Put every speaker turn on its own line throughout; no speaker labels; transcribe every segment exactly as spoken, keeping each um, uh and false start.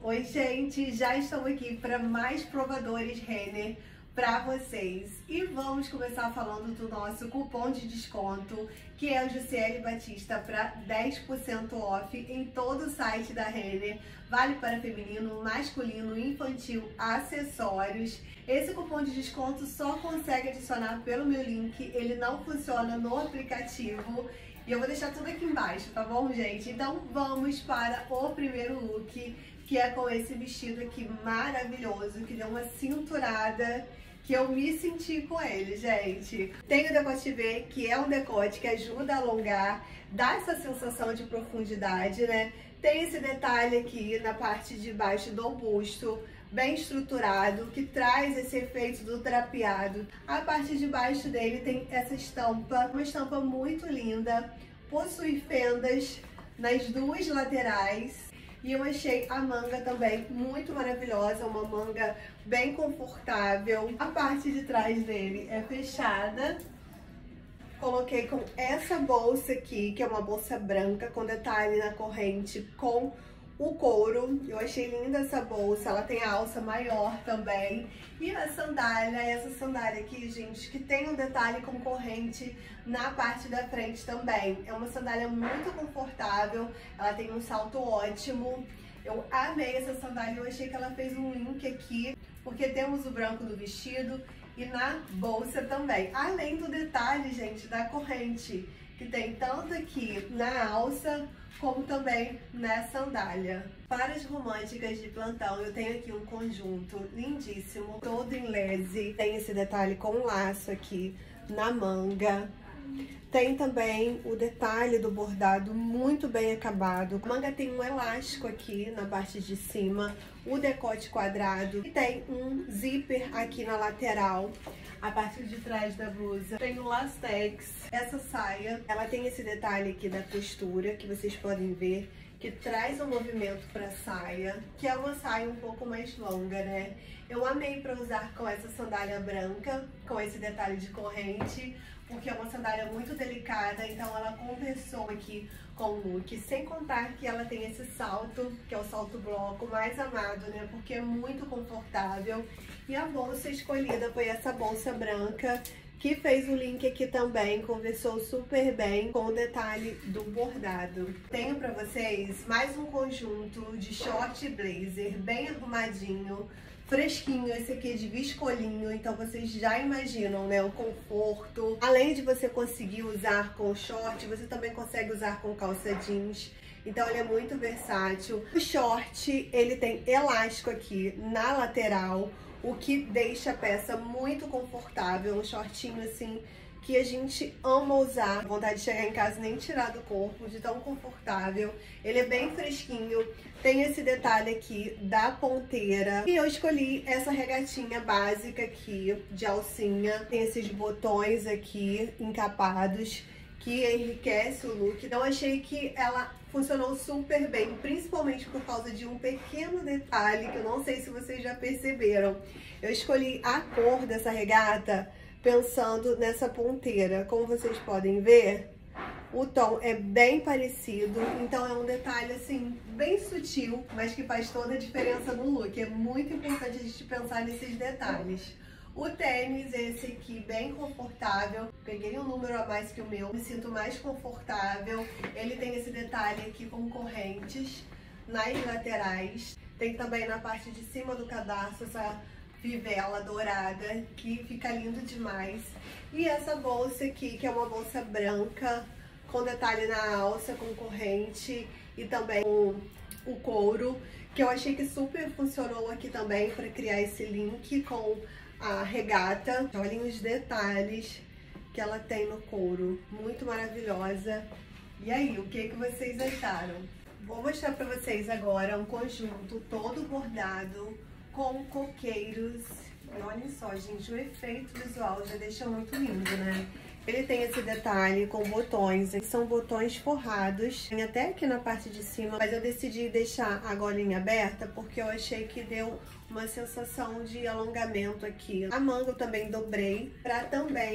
Oi gente, já estamos aqui para mais provadores Renner para vocês e vamos começar falando do nosso cupom de desconto, que é o Jussiele Batista, para dez por cento off em todo o site da Renner. Vale para feminino, masculino, infantil, acessórios. Esse cupom de desconto só consegue adicionar pelo meu link, ele não funciona no aplicativo. E eu vou deixar tudo aqui embaixo, tá bom, gente? Então vamos para o primeiro look, que é com esse vestido aqui maravilhoso, que deu uma cinturada, que eu me senti com ele, gente. Tem o decote V, que é um decote que ajuda a alongar, dá essa sensação de profundidade, né? Tem esse detalhe aqui na parte de baixo do busto, bem estruturado, que traz esse efeito do drapeado. A parte de baixo dele tem essa estampa, uma estampa muito linda, possui fendas nas duas laterais. E eu achei a manga também muito maravilhosa, uma manga bem confortável. A parte de trás dele é fechada. Coloquei com essa bolsa aqui, que é uma bolsa branca, com detalhe na corrente, com o couro. Eu achei linda essa bolsa, ela tem a alça maior também. E a sandália, essa sandália aqui, gente, que tem um detalhe com corrente na parte da frente também. É uma sandália muito confortável, ela tem um salto ótimo. Eu amei essa sandália, eu achei que ela fez um link aqui, porque temos o branco do vestido e na bolsa também. Além do detalhe, gente, da corrente, que tem tanto aqui na alça, como também na sandália. Para as românticas de plantão, eu tenho aqui um conjunto lindíssimo, todo em lese. Tem esse detalhe com um laço aqui na manga. Tem também o detalhe do bordado muito bem acabado. A manga tem um elástico aqui na parte de cima, o decote quadrado. E tem um zíper aqui na lateral. A parte de trás da blusa tem o lastex. Essa saia, ela tem esse detalhe aqui da costura, que vocês podem ver, que traz um movimento pra saia, que é uma saia um pouco mais longa, né? Eu amei pra usar com essa sandália branca, com esse detalhe de corrente, porque é uma sandália muito delicada, então ela conversou aqui com o look, sem contar que ela tem esse salto, que é o salto bloco mais amado, né? Porque é muito confortável. E a bolsa escolhida foi essa bolsa branca, que fez o link aqui também, conversou super bem com o detalhe do bordado. Tenho pra vocês mais um conjunto de short blazer, bem arrumadinho, fresquinho. Esse aqui é de viscolinho, então vocês já imaginam, né, o conforto. Além de você conseguir usar com short, você também consegue usar com calça jeans. Então ele é muito versátil. O short, ele tem elástico aqui na lateral, o que deixa a peça muito confortável. Um shortinho assim que a gente ama usar, vontade de chegar em casa e nem tirar do corpo, de tão confortável. Ele é bem fresquinho, tem esse detalhe aqui da ponteira. E eu escolhi essa regatinha básica aqui, de alcinha. Tem esses botões aqui encapados, que enriquece o look. Então achei que ela funcionou super bem, principalmente por causa de um pequeno detalhe, que eu não sei se vocês já perceberam. Eu escolhi a cor dessa regata pensando nessa ponteira. Como vocês podem ver, o tom é bem parecido, então é um detalhe assim, bem sutil, mas que faz toda a diferença no look. É muito importante a gente pensar nesses detalhes. O tênis, esse aqui, bem confortável. Peguei um número a mais que o meu, me sinto mais confortável. Ele tem esse detalhe aqui com correntes nas laterais. Tem também na parte de cima do cadarço essa fivela dourada, que fica lindo demais. E essa bolsa aqui, que é uma bolsa branca, com detalhe na alça, com corrente e também com o couro, que eu achei que super funcionou aqui também para criar esse link com a regata. Olhem os detalhes que ela tem no couro, muito maravilhosa. E aí, o que que vocês acharam? Vou mostrar pra vocês agora um conjunto todo bordado com coqueiros. E olhem só, gente, o efeito visual já deixa muito lindo, né? Ele tem esse detalhe com botões, são botões forrados, tem até aqui na parte de cima, mas eu decidi deixar a golinha aberta porque eu achei que deu uma sensação de alongamento aqui. A manga eu também dobrei pra também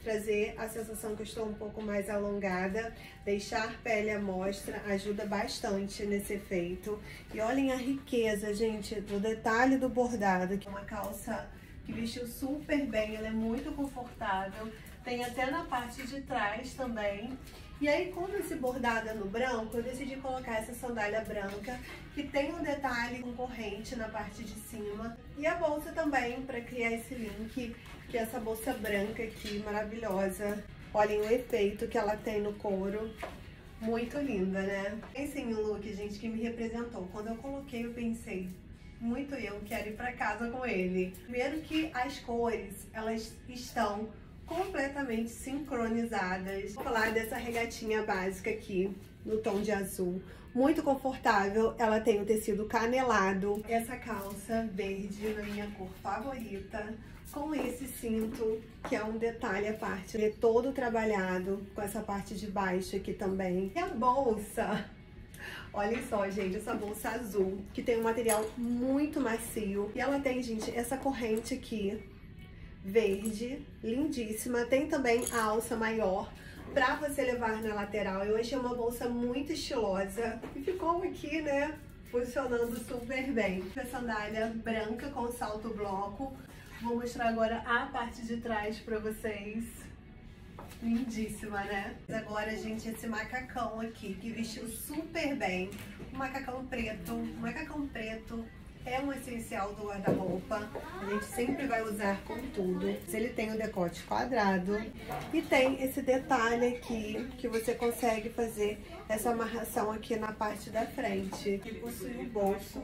trazer a sensação que eu estou um pouco mais alongada, deixar a pele à mostra, ajuda bastante nesse efeito. E olhem a riqueza, gente, do detalhe do bordado, que é uma calça que vestiu super bem, ela é muito confortável, tem até na parte de trás também. E aí, como esse bordado é no branco, eu decidi colocar essa sandália branca, que tem um detalhe com corrente na parte de cima. E a bolsa também, para criar esse link, que é essa bolsa branca aqui, maravilhosa. Olhem o efeito que ela tem no couro. Muito linda, né? Esse é um look, gente, que me representou. Quando eu coloquei, eu pensei, muito eu quero ir para casa com ele. Primeiro que as cores, elas estão completamente sincronizadas. Vou falar dessa regatinha básica aqui, no tom de azul. Muito confortável, ela tem o tecido canelado. Essa calça verde na minha cor favorita, com esse cinto, que é um detalhe à parte. Ele é todo trabalhado, com essa parte de baixo aqui também. E a bolsa, olhem só, gente, essa bolsa azul, que tem um material muito macio. E ela tem, gente, essa corrente aqui, verde, lindíssima. Tem também a alça maior pra você levar na lateral. Eu achei uma bolsa muito estilosa e ficou aqui, né, funcionando super bem. A sandália branca com salto bloco. Vou mostrar agora a parte de trás pra vocês. Lindíssima, né? Agora, gente, esse macacão aqui, que vestiu super bem. O macacão preto, o macacão preto é um essencial do guarda-roupa, a gente sempre vai usar com tudo. Ele tem o decote quadrado e tem esse detalhe aqui que você consegue fazer essa amarração aqui na parte da frente. Ele possui um bolso,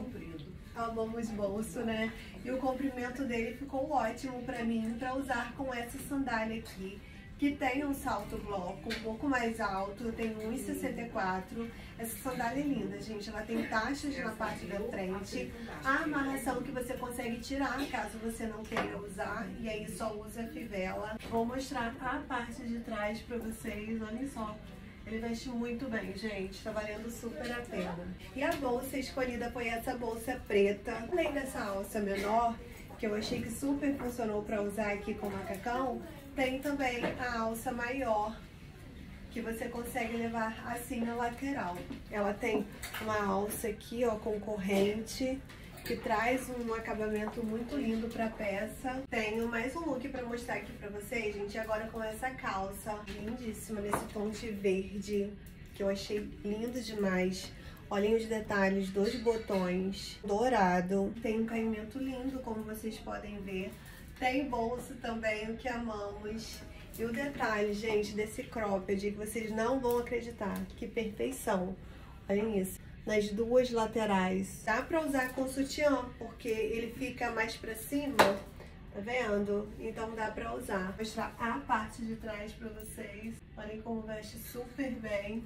amamos bolso, né? E o comprimento dele ficou ótimo pra mim, pra usar com essa sandália aqui, que tem um salto bloco um pouco mais alto, tem um e sessenta e quatro. Essa sandália é linda, gente, ela tem taxas na parte da frente, a amarração que você consegue tirar caso você não queira usar, e aí só usa a fivela. Vou mostrar a parte de trás pra vocês, olhem só. Ele veste muito bem, gente, tá valendo super a pena. E a bolsa escolhida foi essa bolsa preta, além dessa alça menor, que eu achei que super funcionou pra usar aqui com macacão. Tem também a alça maior, que você consegue levar assim na lateral. Ela tem uma alça aqui, ó, com corrente, que traz um acabamento muito lindo pra peça. Tenho mais um look pra mostrar aqui pra vocês, gente, agora com essa calça lindíssima, nesse tom de verde, que eu achei lindo demais. Olhem os detalhes dos botões, dourado. Tem um caimento lindo, como vocês podem ver. Tem bolso também, o que amamos. E o detalhe, gente, desse cropped, que vocês não vão acreditar. Que perfeição. Olhem isso. Nas duas laterais. Dá pra usar com sutiã, porque ele fica mais pra cima. Tá vendo? Então dá pra usar. Vou mostrar a parte de trás pra vocês. Olhem como veste super bem.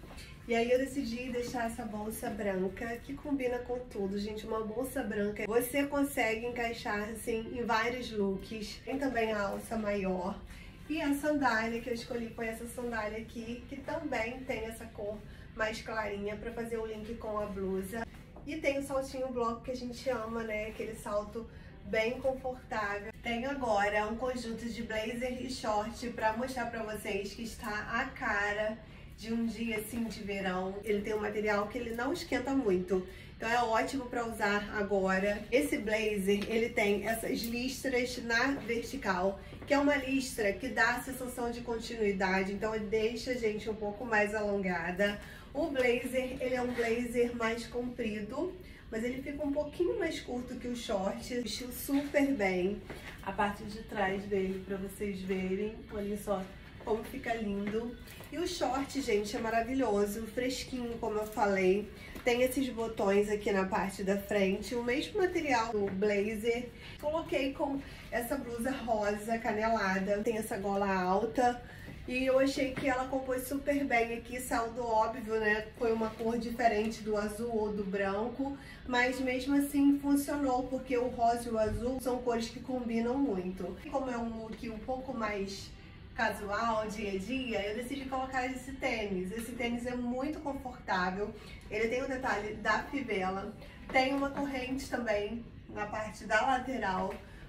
E aí eu decidi deixar essa bolsa branca, que combina com tudo, gente. Uma bolsa branca, você consegue encaixar, assim, em vários looks. Tem também a alça maior. E a sandália que eu escolhi foi essa sandália aqui, que também tem essa cor mais clarinha pra fazer o link com a blusa. E tem o saltinho bloco que a gente ama, né? Aquele salto bem confortável. Tenho agora um conjunto de blazer e short pra mostrar pra vocês que está a cara de um dia assim de verão. Ele tem um material que ele não esquenta muito, então é ótimo para usar agora. Esse blazer, ele tem essas listras na vertical, que é uma listra que dá a sensação de continuidade, então ele deixa a gente um pouco mais alongada. O blazer, ele é um blazer mais comprido, mas ele fica um pouquinho mais curto que o short. Vestiu super bem a parte de trás dele, para vocês verem. Olha só como fica lindo. E o short, gente, é maravilhoso, fresquinho, como eu falei. Tem esses botões aqui na parte da frente, o mesmo material do blazer. Coloquei com essa blusa rosa canelada, tem essa gola alta. E eu achei que ela compôs super bem aqui, saldo óbvio, né? Foi uma cor diferente do azul ou do branco, mas mesmo assim funcionou, porque o rosa e o azul são cores que combinam muito. Como é um look um pouco mais casual, dia a dia, eu decidi colocar esse tênis. Esse tênis é muito confortável, ele tem o detalhe da fivela, tem uma corrente também na parte da lateral,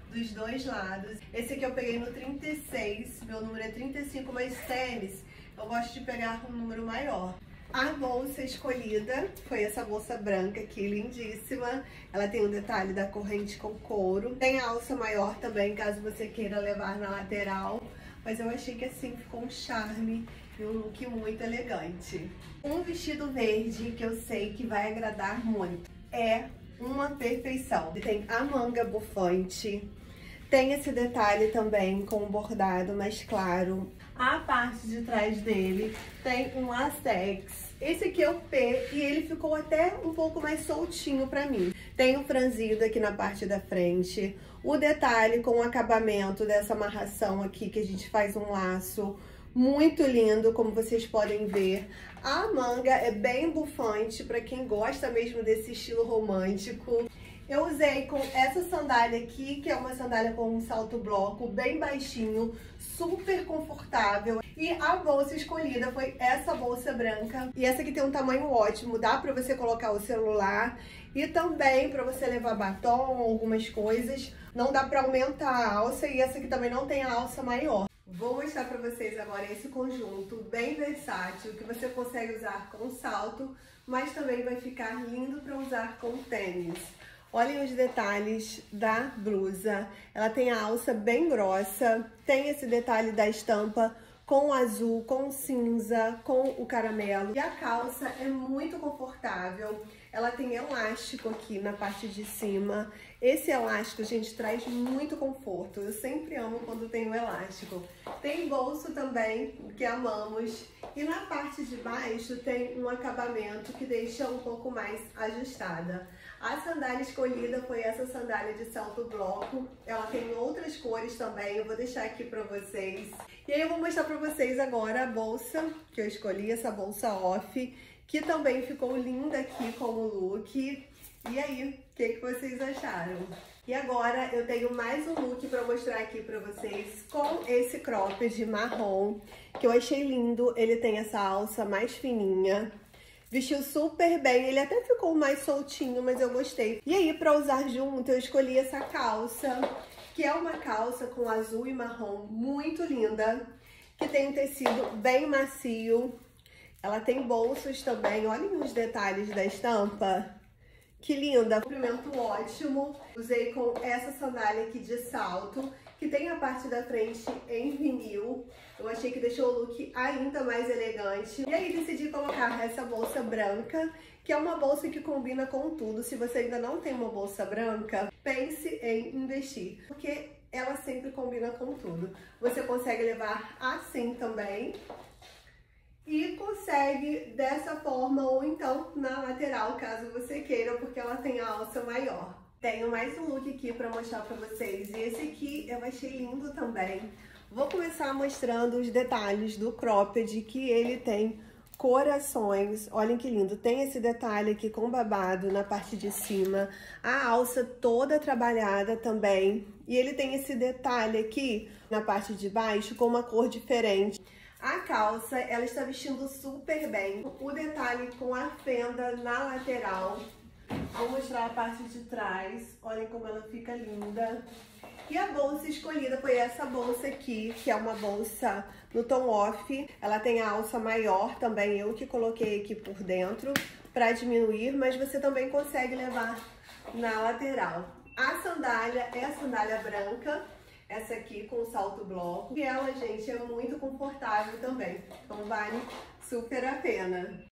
dos dois lados. Esse aqui eu peguei no trinta e seis, meu número é trinta e cinco, mas tênis eu gosto de pegar um número maior. A bolsa escolhida foi essa bolsa branca aqui, lindíssima. Ela tem um detalhe da corrente com couro. Tem a alça maior também, caso você queira levar na lateral. Mas eu achei que assim ficou um charme e um look muito elegante. Um vestido verde que eu sei que vai agradar muito. É uma perfeição. Ele tem a manga bufante. Tem esse detalhe também com o bordado mais claro. A parte de trás dele tem um latex. Esse aqui é o P e ele ficou até um pouco mais soltinho pra mim. Tem o franzido aqui na parte da frente. O detalhe com o acabamento dessa amarração aqui, que a gente faz um laço muito lindo, como vocês podem ver. A manga é bem bufante pra quem gosta mesmo desse estilo romântico. Eu usei com essa sandália aqui, que é uma sandália com um salto bloco bem baixinho, super confortável. E a bolsa escolhida foi essa bolsa branca. E essa aqui tem um tamanho ótimo, dá pra você colocar o celular e também pra você levar batom, algumas coisas. Não dá pra aumentar a alça e essa aqui também não tem a alça maior. Vou mostrar pra vocês agora esse conjunto bem versátil, que você consegue usar com salto, mas também vai ficar lindo pra usar com tênis. Olhem os detalhes da blusa. Ela tem a alça bem grossa, tem esse detalhe da estampa com azul, com cinza, com o caramelo. E a calça é muito confortável. Ela tem elástico aqui na parte de cima. Esse elástico, gente, traz muito conforto. Eu sempre amo quando tem o elástico. Tem bolso também, que amamos. E na parte de baixo tem um acabamento que deixa um pouco mais ajustada. A sandália escolhida foi essa sandália de salto bloco. Ela tem outras cores também, eu vou deixar aqui pra vocês. E aí eu vou mostrar pra vocês agora a bolsa que eu escolhi, essa bolsa off, que também ficou linda aqui como look. E aí, o que, que vocês acharam? E agora eu tenho mais um look pra mostrar aqui pra vocês com esse cropped marrom, que eu achei lindo. Ele tem essa alça mais fininha. Vestiu super bem, ele até ficou mais soltinho, mas eu gostei. E aí, pra usar junto, eu escolhi essa calça, que é uma calça com azul e marrom muito linda, que tem um tecido bem macio. Ela tem bolsos também, olhem os detalhes da estampa. Que linda! Comprimento ótimo. Usei com essa sandália aqui de salto, que tem a parte da frente em vinil. Eu achei que deixou o look ainda mais elegante. E aí decidi colocar essa bolsa branca, que é uma bolsa que combina com tudo. Se você ainda não tem uma bolsa branca, pense em investir, porque ela sempre combina com tudo. Você consegue levar assim também. E consegue dessa forma ou então na lateral, caso você queira, porque ela tem a alça maior. Tenho mais um look aqui pra mostrar pra vocês. E esse aqui eu achei lindo também. Vou começar mostrando os detalhes do cropped, que ele tem corações. Olhem que lindo. Tem esse detalhe aqui com babado na parte de cima. A alça toda trabalhada também. E ele tem esse detalhe aqui na parte de baixo com uma cor diferente. A calça, ela está vestindo super bem. O detalhe com a fenda na lateral. Vou mostrar a parte de trás. Olhem como ela fica linda. E a bolsa escolhida foi essa bolsa aqui, que é uma bolsa no tom off. Ela tem a alça maior também, eu que coloquei aqui por dentro para diminuir, mas você também consegue levar na lateral. A sandália é a sandália branca. Essa aqui com salto bloco. E ela, gente, é muito confortável também. Então vale super a pena.